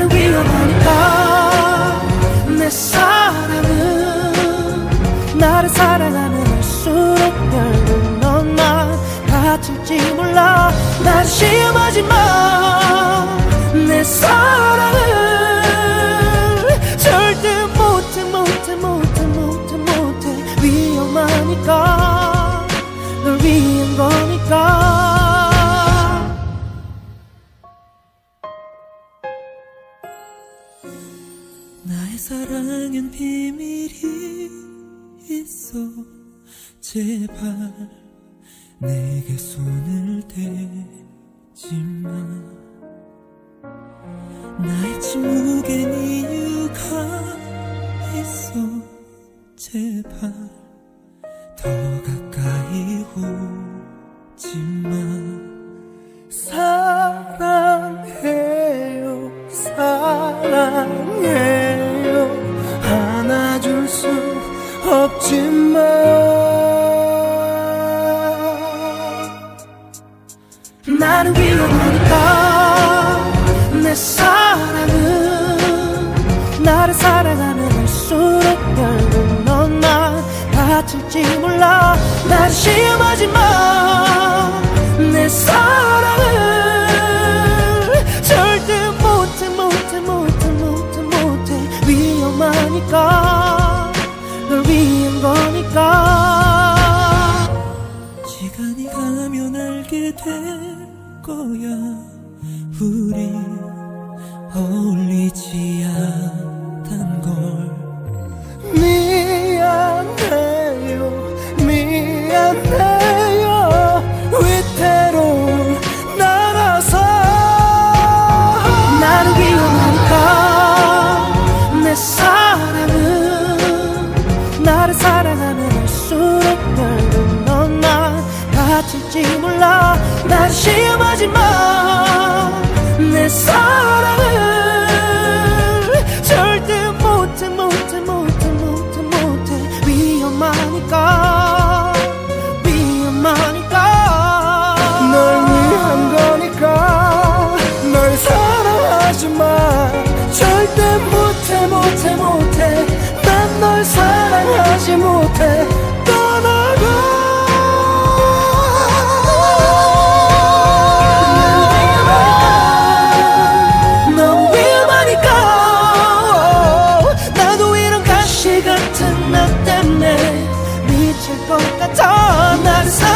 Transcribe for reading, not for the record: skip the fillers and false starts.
나는 위험하니까. 내 사랑은 나를 사랑하면 할수록 결국 너만 다칠지 몰라. 날 시험하지 마. 내 사랑을 절대 못해. 위험하니까. 널 위한 거니까. 나의 사랑엔 비밀이 있어. 제발 내게 손을 대지 마. 나의 침묵엔 이유가 있어. 제발 더 가까이 오지 마. 사랑해요 사랑해요 안아줄 수 없지만 나는 위험하니까. 내 사랑은 나를 사랑하면 할수록 결국 너만 다칠지 몰라. 날 시험하지 마. 내 사랑을 절대 못해. 위험하니까. 널 위한 거니까. 시간이 가면 알게 될 거야. 우리 어울리지 않단 걸. 미안해요 위태로운 나라서. 나는 위험하니까. 내 사랑은 나를 사랑하면 할수록 결국 너만 다칠지 몰라. 날 시험하지 마. 내 사랑을 절대 못해. 위험하니까. 널 위한 거니까. 널 사랑하지 마. 절대 못해. 난 널 사랑하지 못해. 떠나가. 것 같아. 나를